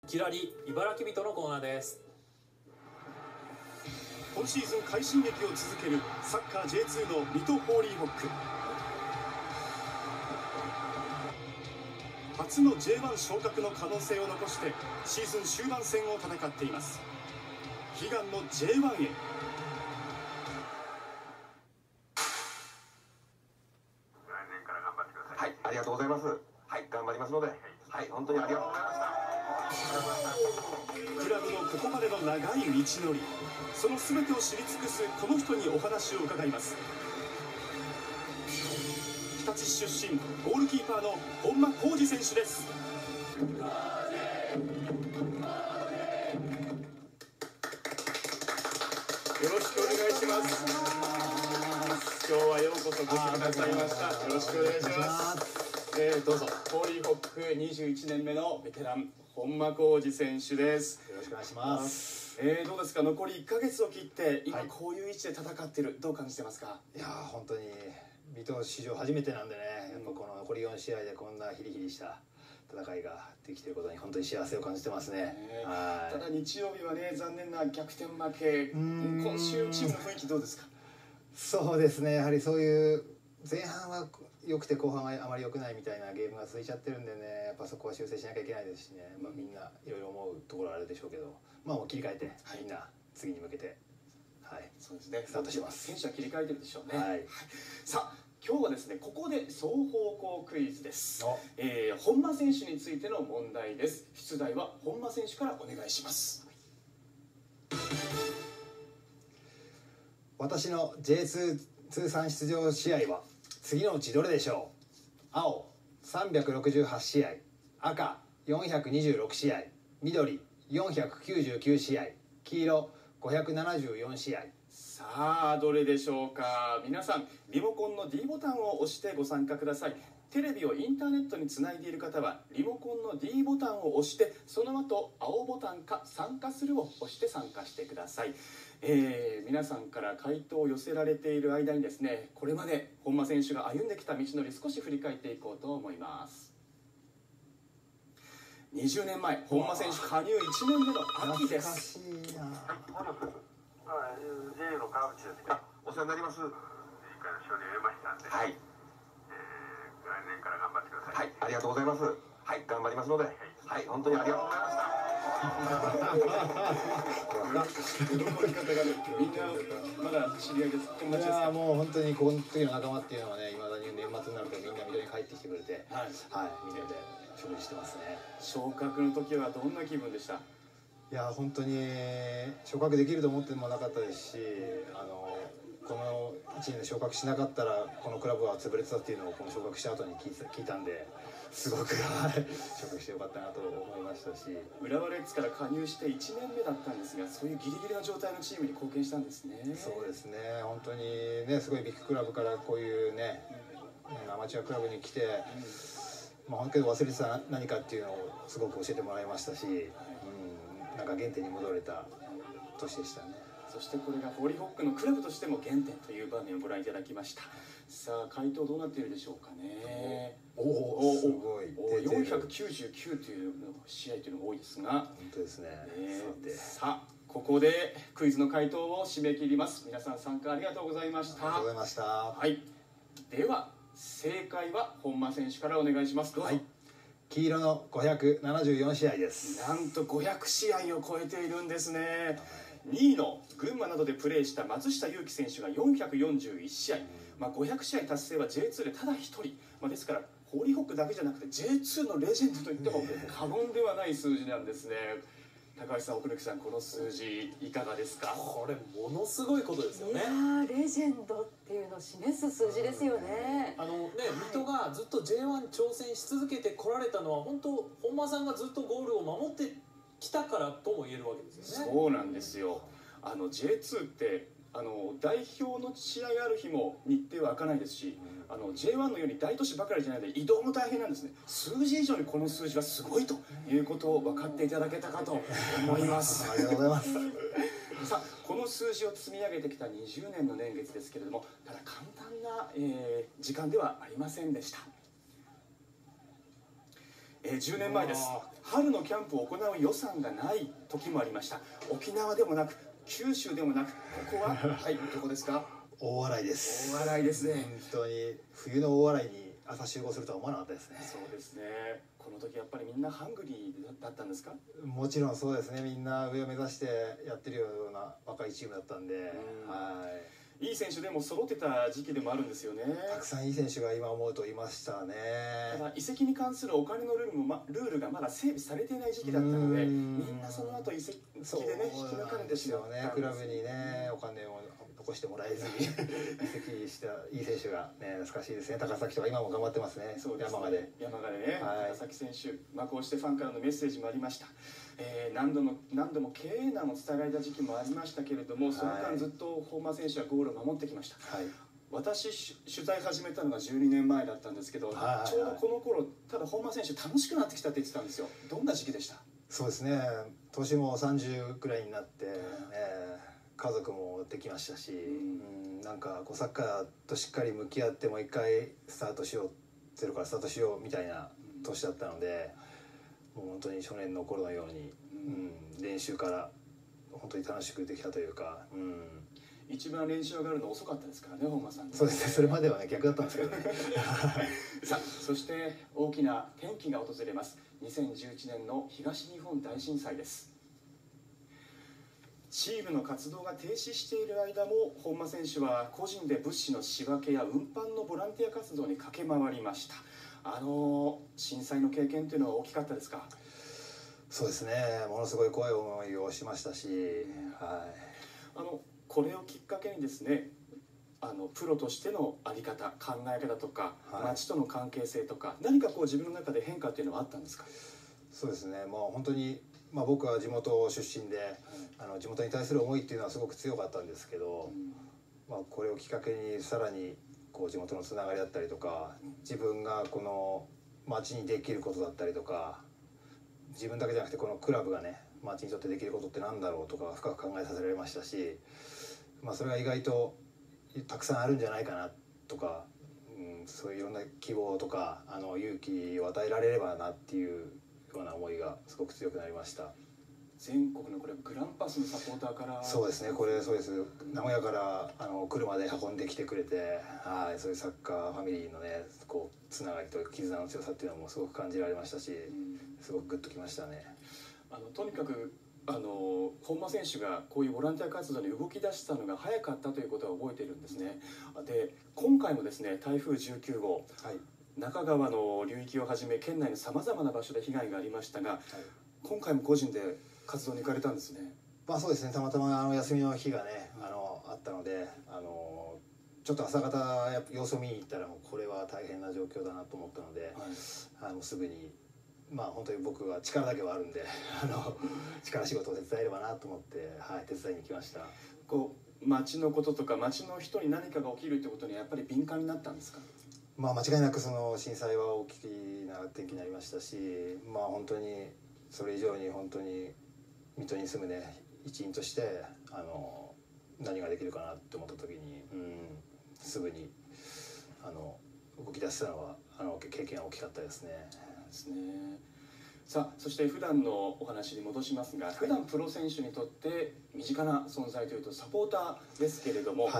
きらり茨城人のコーナーです。 今シーズン快進撃を続けるサッカー J2 の水戸ホーリーホック、初の J1 昇格の可能性を残してシーズン終盤戦を戦っています。悲願の J1 へ。 はい、ありがとうございます。はい、頑張りますので、はい、本当にありがとうございました。 クラブのここまでの長い道のり、その全てを知り尽くすこの人にお話を伺います。日立出身ゴールキーパーの本間幸二選手です。よろしくお願いします。今日はようこそご来てくださいました。よろしくお願いします。どうぞ。ホーリーホック21年目のベテラン本間幸二選手です。 よろしくお願いします。 どうですか、残り1ヶ月を切って今こういう位置で戦っている、どう感じてますか？ いやー、本当に水戸史上初めてなんでね、やっぱこの残り4試合でこんなヒリヒリした戦いができていることに本当に幸せを感じてますね。 ただ日曜日はね、残念な逆転負け。今週チームの雰囲気どうですか？ そうですね、やはりそういう前半は良くて後半はあまり良くないみたいなゲームが続いちゃってるんでね、やっぱそこは修正しなきゃいけないですしね、みんないろいろ思うところはあるでしょうけど、もう切り替えて、みんな次に向けて、 そうですね、 スタートします。 選手は切り替えてるでしょうね。さあ、今日はですね、ここで双方向クイズです。本間選手についての問題です。出題は本間選手からお願いします。 私の J2 通算出場試合は次のうちどれでしょう？青368試合、赤426試合、緑499試合、黄色574試合。 さあ、どれでしょうか。皆さんリモコンの D ボタンを押してご参加ください。テレビをインターネットにつないでいる方はリモコンの D ボタンを押して、その後青ボタンか参加するを押して参加してください。皆さんから回答を寄せられている間にですね、これまで本間選手が歩んできた道のり、少し振り返っていこうと思います。20年前、本間選手加入1年目の秋です。 JA の川口ですが、お世話になります。前回の勝利を得ましたんで、はい、来年から頑張ってください。はい、ありがとうございます。はい、頑張りますので、はい、本当にありがとうございました。 喜び方がね、みんなまだ知り合いです。友達ですか？ もう本当にこの時の仲間っていうのはね、いまだに年末になるとみんな水戸に帰ってきてくれて、みんなで食事してますね。 昇格の時はどんな気分でした？ いや、本当に昇格できると思ってもなかったですし、この1年で昇格しなかったらこのクラブは潰れてたっていうのをこの昇格した後に聞いたんで、すごく昇格してよかったなと思いましたし、 浦和レッズから加入して1年目だったんですが、そういうギリギリの状態のチームに貢献したんですね。 そうですね、本当にね、すごいビッグクラブからこういうね、アマチュアクラブに来て、本当に忘れてた何かっていうのをすごく教えてもらいましたし、なんか原点に戻れた年でしたね。 そしてこれがホーリーホックのクラブとしても原点という場面をご覧いただきました。さあ、回答どうなっているでしょうかね。 すごい 499という試合というのが多いですが、 本当ですね。 さあ、ここでクイズの回答を締め切ります。皆さん参加ありがとうございました。 ありがとうございました。 はい、では正解は本間選手からお願いします。どうぞ。 黄色の574試合です。 なんと500試合を超えているんですね。2位の群馬などでプレーした松下祐樹選手が441試合、500試合達成は J2 でただ1人、ですからホーリーホックだけじゃなくて J2 のレジェンドといっても過言ではない数字なんですね。高橋さん、奥貫さん、この数字いかがですか？ これものすごいことですよね。 いやー、レジェンドっていうのを示す数字ですよね。 水戸がずっと J1 挑戦し続けてこられたのは、本当本間さんがずっとゴールを守ってきたからとも言えるわけですよね。 そうなんですよ。J2 って代表の試合ある日も日程は開かないですし、J1 のように大都市ばかりじゃないので移動も大変なんですね。数字以上にこの数字はすごいということを分かっていただけたかと思います。 ありがとうございます。 さあ、この数字を積み上げてきた20年の年月ですけれども、ただ簡単な、時間ではありませんでした。 10年前です。春のキャンプを行う予算がない時もありました。沖縄でもなく九州でもなく、ここははいどこですか？ 大洗です。 大洗ですね。 本当に冬の大洗に朝集合するとは思わなかったですね。 そうですね。この時やっぱりみんなハングリーだったんですか？ もちろんそうですね。みんな上を目指してやってるような若いチームだったんで、はい。 いい選手でも揃ってた時期でもあるんですよね。 たくさんいい選手が今思うといましたね。 ただ移籍に関するお金のルールがまだ整備されていない時期だったので、みんなその後移籍でね引き抜かれてしまったんですよね。 クラブにねお金を残してもらえずに移籍したいい選手がね懐かしいですね。高崎とか今も頑張ってますね。 そうですね。山賀でね、高崎選手、こうしてファンからのメッセージもありました。何度も経営難を伝えられた時期もありましたけれども、その間ずっと本間選手はゴールを守ってきました。私取材始めたのが12年前だったんですけど、ちょうどこの頃ただ本間選手楽しくなってきたって言ってたんですよ。どんな時期でした？ そうですね。年も30くらいになって、家族もできましたし、なんかこうサッカーとしっかり向き合ってもう一回スタートしよう、ゼロからスタートしようみたいな年だったので、もう本当に去年の頃のように、練習から本当に楽しくできたというか、 一番練習上がるの遅かったですからね、本間さん。 そうですね。それまではね逆だったんですけどね。 さあ、そして大きな転機が訪れます。2011年の東日本大震災です。チームの活動が停止している間も本間選手は個人で物資の仕分けや運搬のボランティア活動に駆け回りました。震災の経験というのは大きかったですか？ そうですね。ものすごい怖い思いをしましたし、 これをきっかけにですね、プロとしての在り方、考え方とか、町との関係性とか、何かこう自分の中で変化っていうのはあったんですか？ そうですね。もう本当に、僕は地元出身で、地元に対する思いっていうのはすごく強かったんですけど、これをきっかけにさらにこう地元のつながりだったりとか、自分がこの町にできることだったりとか、自分だけじゃなくてこのクラブがね町にとってできることってなんだろうとか深く考えさせられましたし、それが意外とたくさんあるんじゃないかなとか、そういういろんな希望とか勇気を与えられればなっていうような思いがすごく強くなりました。 全国のこれグランパスのサポーターから。 そうですね。これそうです。名古屋から車で運んできてくれて、そういうサッカーファミリーのねこうつながりと絆の強さっていうのもすごく感じられましたし、すごくグッときましたね。 とにかく本間選手がこういうボランティア活動に動き出したのが早かったということは覚えているんですね。で今回もですね台風19号、中川の流域をはじめ県内のさまざまな場所で被害がありましたが、今回も個人で活動に行かれたんですね。 そうですね。たまたま休みの日がねあったので、ちょっと朝方様子を見に行ったらもうこれは大変な状況だなと思ったので、すぐに本当に僕は力だけはあるんで力仕事を手伝えればなと思って、手伝いに来ました。 こう町のこととか町の人に何かが起きるってことにやっぱり敏感になったんですか？ 間違いなくその震災は大きな転機になりましたし、本当にそれ以上に本当に水戸に住むね一員として何ができるかなって思った時に、すぐに動き出したのは経験は大きかったですね。 さあ、そして普段のお話に戻しますが、普段プロ選手にとって身近な存在というとサポーターですけれども、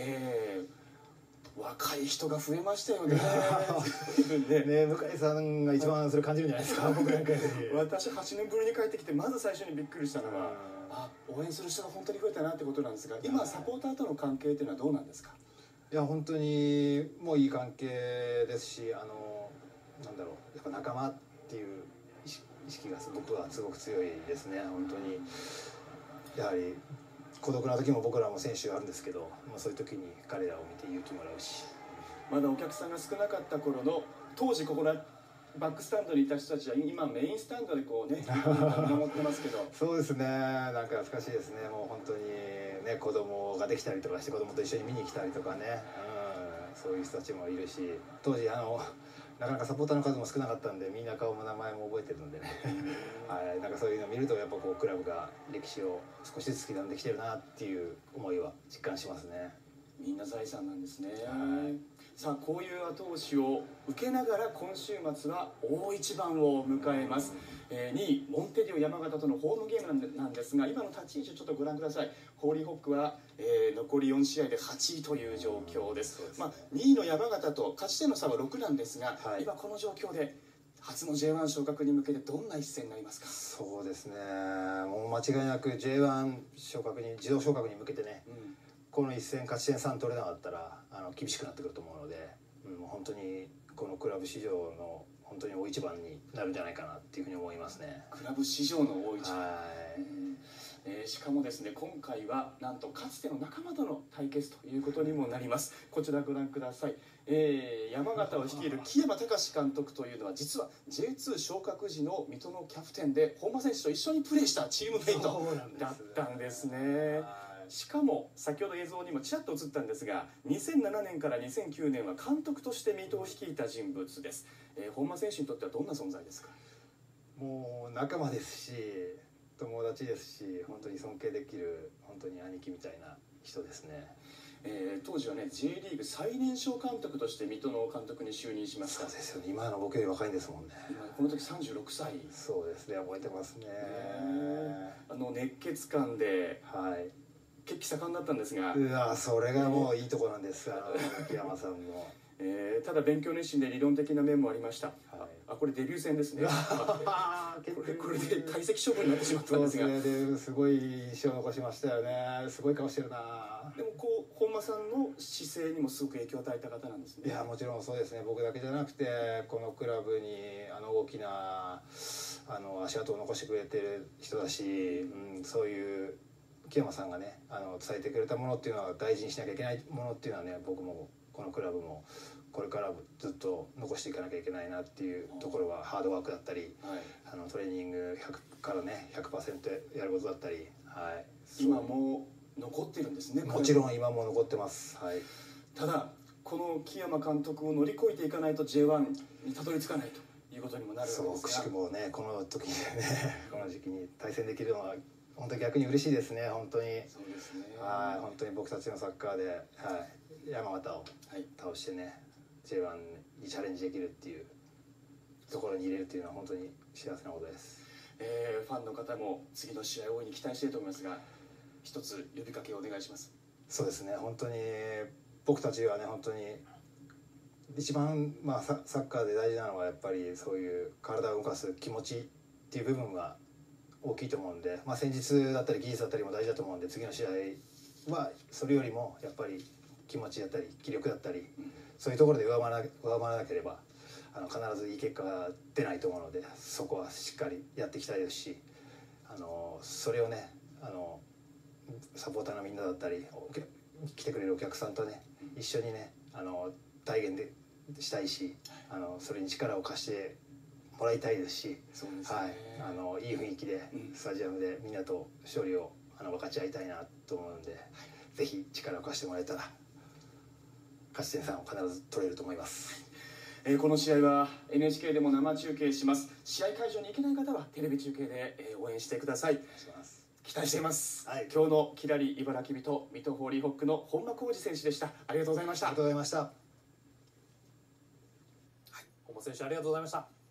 若い人が増えましたよね。 向井さんが一番それ感じるんじゃないですか。僕なんか私8年ぶりに帰ってきてまず最初にびっくりしたのは、応援する人が本当に増えたなってことなんですが、今サポーターとの関係っていうのはどうなんですか？ いや本当にもういい関係ですし、なんだろう、やっぱ仲間っていう意識が僕はすごく強いですね。本当にやはり孤独な時も僕らも選手あるんですけど、そういう時に彼らを見て勇気もらうし、 まだお客さんが少なかった頃の当時ここらバックスタンドにいた人たちは今メインスタンドでこうね見守ってますけど。 そうですね。なんか懐かしいですね。もう本当にね子供ができたりとかして子供と一緒に見に来たりとかね、そういう人たちもいるし、当時なかなかサポーターの数も少なかったんでみんな顔も名前も覚えてるんでねなんかそういうのを見るとやっぱこうクラブが歴史を少しずつ刻んできてるなっていう思いは実感しますね。 みんな財産なんですね。 さあこういう後押しを受けながら今週末は大一番を迎えます。2位モンテディオ山形とのホームゲームなんですが、今の立ち位置をちょっとご覧ください。ホーリーホックは、残り4試合で8位という状況です。2位の山形と勝ち点の差は6なんですが、今この状況で初の J1 昇格に向けてどんな一戦になりますか？ そうですね、もう間違いなく J1 昇格に、自動昇格に向けてね、この一戦勝ち点3取れなかったら厳しくなってくると思うので、もう本当にこのクラブ史上の本当に大一番になるんじゃないかなっていうふうに思いますね。 クラブ史上の大一番。しかもですね、今回はなんとかつての仲間との対決ということにもなります。こちらご覧ください。山形を率いる木山隆監督というのは実は J2 昇格時の水戸のキャプテンで本間選手と一緒にプレーしたチームメイトだったんですね。しかも先ほど映像にもちらっと映ったんですが、2007年から2009年は監督として水戸を率いた人物です。本間選手にとってはどんな存在ですか？ もう仲間ですし友達ですし、本当に尊敬できる本当に兄貴みたいな人ですね。 当時はね J リーグ最年少監督として水戸の監督に就任しました。 そうですよね、今の僕より若いんですもんね。 この時36歳。 そうですね、覚えてますね。 熱血感で、血気盛んだったんですが、 それがもういいとこなんです、木山さんも。 ただ勉強熱心で理論的な面もありました。これデビュー戦ですね。これで退席処分になってしまったんですが、 すごい印象を残しましたよね。すごい顔してるな。 でもこう本間さんの姿勢にもすごく影響を与えた方なんですね。 いや、もちろんそうですね。僕だけじゃなくてこのクラブに大きな足跡を残してくれてる人だし、そういう木山さんがね伝えてくれたものっていうのは大事にしなきゃいけないものっていうのはね、僕もこのクラブもこれからずっと残していかなきゃいけないなっていうところは、ハードワークだったり、トレーニング100からね 100% やることだったり、 今も残ってるんですね。 もちろん今も残ってます。 ただこの木山監督を乗り越えていかないと J1 にたどり着かないということにもなるわけですが、 くしくもねこの時にねこの時期に対戦できるのは本当に逆に嬉しいですね。本当にそうですね。 本当に僕たちのサッカーで、山形を倒してね J1 にチャレンジできるっていうところに入れるっていうのは本当に幸せなことです。 ファンの方も次の試合を大いに期待していると思いますが、一つ呼びかけをお願いします。 そうですね、本当に僕たちはね、本当に一番、サッカーで大事なのはやっぱりそういう体を動かす気持ちっていう部分が大きいと思うんで、戦術だったり技術だったりも大事だと思うんで、次の試合はそれよりもやっぱり気持ちだったり気力だったり、そういうところで上回らなければ必ずいい結果が出ないと思うので、そこはしっかりやっていきたいですし、それをねサポーターのみんなだったり来てくれるお客さんとね一緒にね体現したいし、それに力を貸してもらいたいですし、いい雰囲気でスタジアムでみんなと勝利を分かち合いたいなと思うんで、ぜひ力を貸してもらえたら勝ち点3を必ず取れると思います。 この試合は NHK でも生中継します。試合会場に行けない方はテレビ中継で応援してください。期待しています。今日のキラリ茨城人水戸ホーリーホックの本間幸二選手でした。ありがとうございました。 ありがとうございました。 本間選手ありがとうございました。